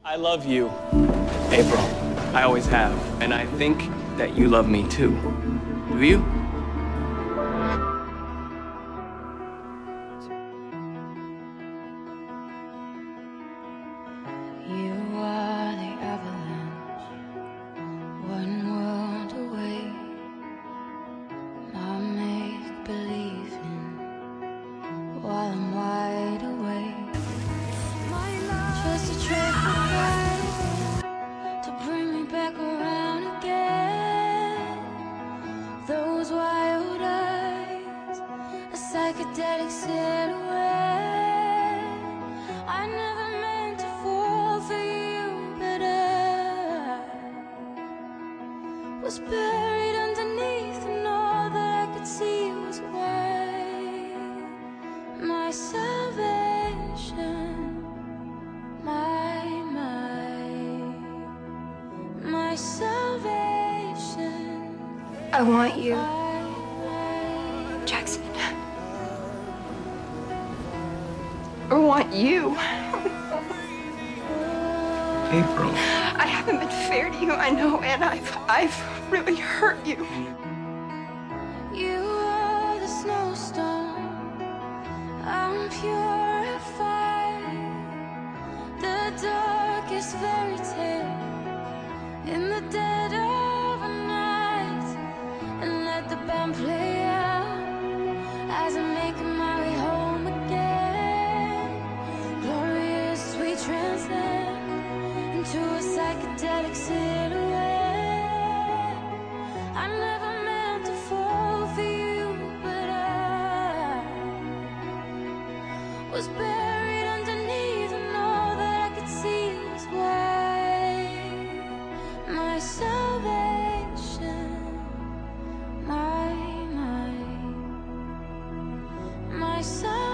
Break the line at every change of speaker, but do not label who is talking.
I love you, April. I always have. And I think that you love me too. Do you?
You are the avalanche, one world away. My make-believe while I'm wide awake. Just a trick of life to bring me back around again. Those wild eyes, a psychedelic silhouette. I never meant to fall for you, but I was buried underneath, and all that I could see was white. My salvation, my salvation.
I want you, Jackson. I want you.
April.
I haven't been fair to you, I know, and I've really hurt you.
You are the snowstorm, I'm purified. The darkest fairy tale in the dead of a night, and let the band play out as I'm making my way home again. Glorious, sweet transcend into a psychedelic silhouette. I never meant to fall for you, but I was buried underneath, and all that I could see was white. My salvation, my salvation.